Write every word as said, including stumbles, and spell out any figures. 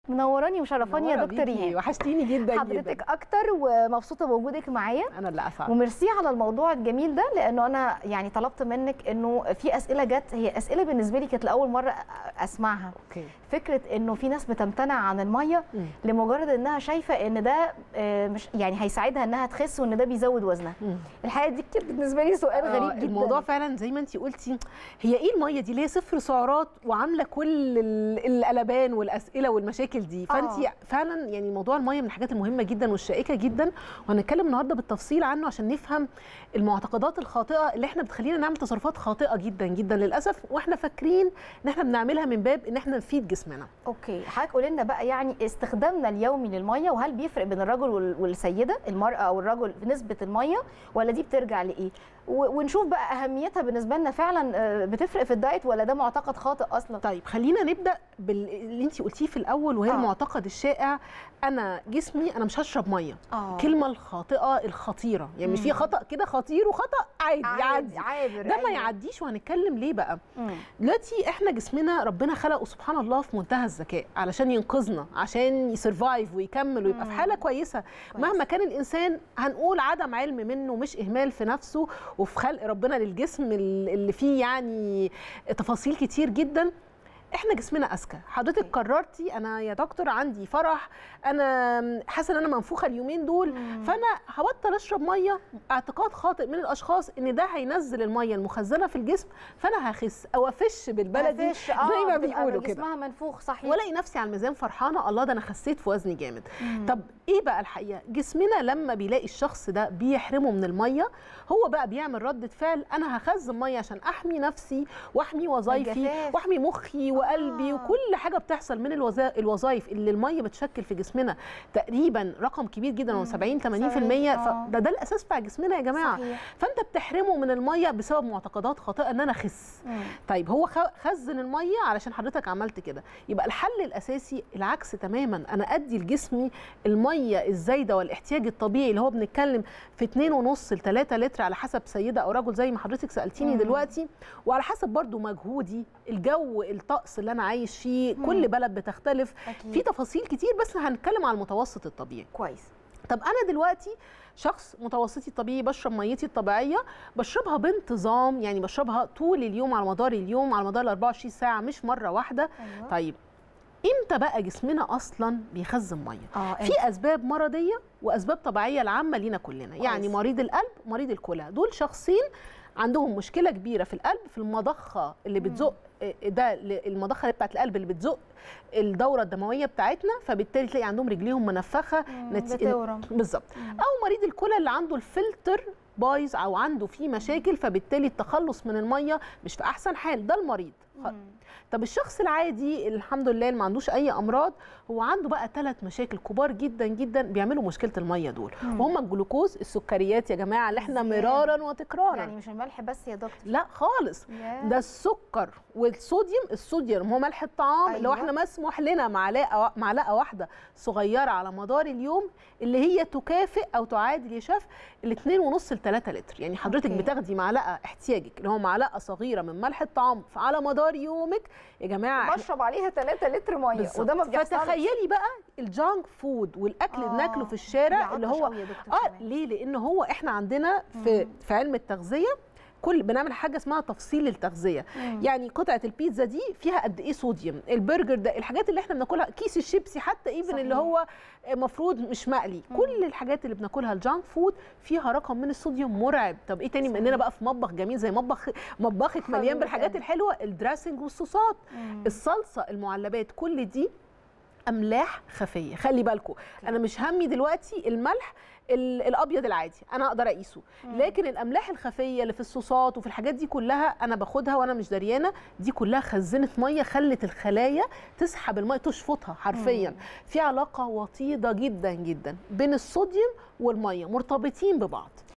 منوراني ومشرفاني يا دكتور ريهام. وحشتيني جدا حضرتك جدا. اكتر ومبسوطه بوجودك معايا. انا اللي اسعد. وميرسي على الموضوع الجميل ده، لانه انا يعني طلبت منك انه في اسئله جت، هي اسئله بالنسبه لي كانت لاول مره اسمعها. اوكي. فكره انه في ناس بتمتنع عن الميه م. لمجرد انها شايفه ان ده مش يعني هيساعدها انها تخس وان ده بيزود وزنها. م. الحقيقه دي كتير بالنسبه لي سؤال آه غريب جدا. الموضوع فعلا زي ما انت قلتي، هي ايه الميه دي اللي هي صفر سعرات وعامله كل القلبان والاسئله والمشاكل دي. فانت آه. فعلا يعني موضوع الميه من الحاجات المهمه جدا والشائكه جدا، وهنتكلم النهارده بالتفصيل عنه عشان نفهم المعتقدات الخاطئه اللي احنا بتخلينا نعمل تصرفات خاطئه جدا جدا للاسف، واحنا فاكرين ان احنا بنعملها من باب ان احنا نفيد جسمنا. اوكي، حضرتك قولي لنا بقى يعني استخدامنا اليومي للميه، وهل بيفرق بين الرجل والسيده، المراه او الرجل في نسبه الميه، ولا دي بترجع لايه؟ ونشوف بقى اهميتها بالنسبه لنا فعلا بتفرق في الدايت ولا ده معتقد خاطئ اصلا. طيب خلينا نبدا باللي انت قلتيه في الاول، وهي آه. المعتقد الشائع انا جسمي انا مش هشرب ميه. آه. الكلمه الخاطئه الخطيره، يعني مش في خطا كده خطير وخطا عادي يعدي، عادي ده ما يعديش. وهنتكلم ليه بقى. دلوقتي احنا جسمنا ربنا خلقه سبحان الله في منتهى الذكاء علشان ينقذنا، عشان يسرفايف ويكمل ويبقى في حاله كويسه. كويس. مهما كان الانسان هنقول عدم علم منه مش اهمال في نفسه وفي خلق ربنا للجسم اللي فيه يعني تفاصيل كتير جدا، احنا جسمنا اذكى. حضرتك قررتي انا يا دكتور عندي فرح، انا حاسه ان انا منفوخه اليومين دول، مم. فانا هبطل اشرب ميه. اعتقاد خاطئ من الاشخاص ان ده هينزل الميه المخزنه في الجسم فانا هخس او افش بالبلدي زي ما بيقولوا كده، جسمها منفوخ صحيح، والاقي نفسي على الميزان فرحانه الله ده انا خسيت في وزني جامد. مم. طب ايه بقى الحقيقه؟ جسمنا لما بيلاقي الشخص ده بيحرمه من الميه، هو بقى بيعمل ردة فعل، انا هخزن ميه عشان احمي نفسي واحمي وظايفي واحمي مخي وقلبي. آه. وكل حاجه بتحصل من الوظائف اللي الميه بتشكل في جسمنا تقريبا رقم كبير جدا، هو سبعين ثمانين بالمية. فده ده الاساس بتاع جسمنا يا جماعه. صحيح. فانت بتحرمه من الميه بسبب معتقدات خاطئه ان انا اخس. مم. طيب هو خزن الميه علشان حضرتك عملت كده، يبقى الحل الاساسي العكس تماما، انا ادي لجسمي الميه الزايده والاحتياج الطبيعي اللي هو بنتكلم في اتنين ونص ل تلاتة لتر على حسب سيده او رجل زي ما حضرتك سالتيني مم. دلوقتي، وعلى حسب برضو مجهودي، الجو، الطقس اللي انا عايش فيه. مم. كل بلد بتختلف. أكيد. في تفاصيل كتير، بس هنتكلم على المتوسط الطبيعي. كويس. طب انا دلوقتي شخص متوسطي الطبيعي، بشرب ميتي الطبيعيه، بشربها بانتظام، يعني بشربها طول اليوم على مدار اليوم على مدار أربعة وعشرين ساعه مش مره واحده. أيوة. طيب امتى بقى جسمنا اصلا بيخزن ميه؟ آه في اسباب مرضيه واسباب طبيعيه العامه لينا كلنا. كويس. يعني مريض القلب، مريض الكلى، دول شخصين عندهم مشكله كبيره في القلب، في المضخه اللي بتزق، ده المضخه بتاعت القلب اللي بتزق الدوره الدمويه بتاعتنا، فبالتالي تلاقي عندهم رجليهم منفخه بتورم. بالظبط. او مريض الكلى اللي عنده الفلتر بايظ او عنده فيه مشاكل، فبالتالي التخلص من الميه مش في احسن حال، ده المريض. مم. طب الشخص العادي الحمد لله اللي ما عندوش اي امراض، هو عنده بقى ثلاث مشاكل كبار جدا جدا بيعملوا مشكله الميه دول. مم. وهم الجلوكوز، السكريات يا جماعه اللي احنا مرارا وتكرارا، يعني مش الملح بس يا دكتور، لا خالص. yeah. ده السكر والصوديوم. الصوديوم هو ملح الطعام. أيوة. اللي هو احنا مسموح لنا معلقه معلقه واحده صغيره على مدار اليوم، اللي هي تكافئ او تعادل يا شيف الاثنين ونص لثلاثة لتر. يعني حضرتك okay. بتاخدي معلقه احتياجك اللي هو معلقه صغيره من ملح الطعام على مدار يومك يا جماعه، بشرب عليها ثلاثة لتر ميه بالزبط. وده ما بيحصلش. فتخيلي بقى الجانك فود والاكل اللي آه. بناكله في الشارع اللي هو اه ليه؟ لان هو احنا عندنا في مم. في علم التغذيه كل بنعمل حاجه اسمها تفصيل التغذيه. مم. يعني قطعه البيتزا دي فيها قد ايه صوديوم، البرجر ده، الحاجات اللي احنا بناكلها، كيس الشيبسي حتى ايفن اللي هو مفروض مش مقلي. مم. كل الحاجات اللي بناكلها الجانك فود فيها رقم من الصوديوم مرعب. طب ايه تاني؟ مننا بقى في مطبخ جميل زي مطبخ مطبخك مليان بالحاجات الحلوه، الدراسنج والصوصات، مم. الصلصه، المعلبات، كل دي املاح خفيه. خلي بالكم انا مش همي دلوقتي الملح الابيض العادي انا اقدر اقيسه، لكن الاملاح الخفيه اللي في الصوصات وفي الحاجات دي كلها انا باخدها وانا مش دريانه، دي كلها خزنت ميه، خلت الخلايا تسحب الميه تشفطها حرفيا. في علاقه وطيده جدا جدا بين الصوديوم والميه، مرتبطين ببعض.